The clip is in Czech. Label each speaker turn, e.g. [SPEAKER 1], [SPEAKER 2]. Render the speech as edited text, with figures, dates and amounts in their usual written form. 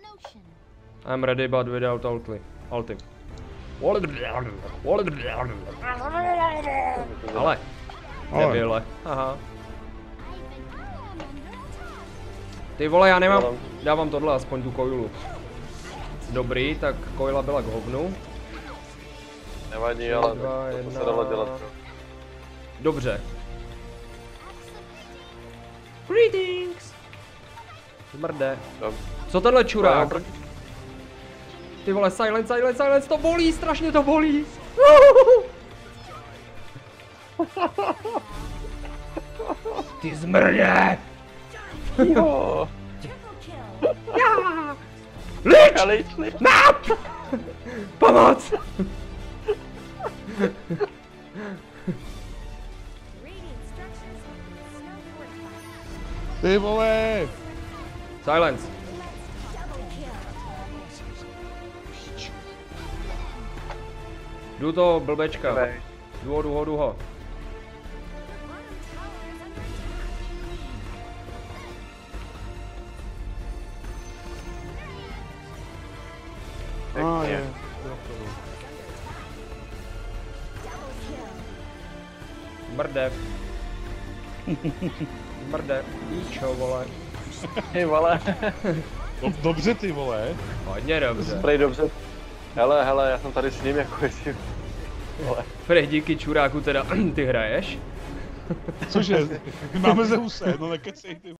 [SPEAKER 1] I'm ready but without ulti. Ale. Debile. Aha. Ty vole, já nemám. Dávám tohle aspoň tu koilu. Dobrý, tak koila byla k hovnu.
[SPEAKER 2] Nevadí, ale to se dalo dělat.
[SPEAKER 1] Dobře. Greetings. Zmrde. Co tenhle čurák? Ty vole, silence, to bolí, strašně to bolí. Ty zmrdě!
[SPEAKER 2] Jo.
[SPEAKER 1] Lich! Nap! Pomoc!
[SPEAKER 3] Ty vole!
[SPEAKER 1] Silence. Jdu to, blbečka. Jdu ho. Mrde. Píčo, vole.
[SPEAKER 2] Ty vole.
[SPEAKER 3] Dobře, ty vole.
[SPEAKER 1] Hodně dobře.
[SPEAKER 2] Spray dobře. Hele, já jsem tady s ním jako jestli... Vole.
[SPEAKER 1] Prej, díky čuráku teda, ty hraješ?
[SPEAKER 3] Cože? Máme Zeuse, no nekecej ty.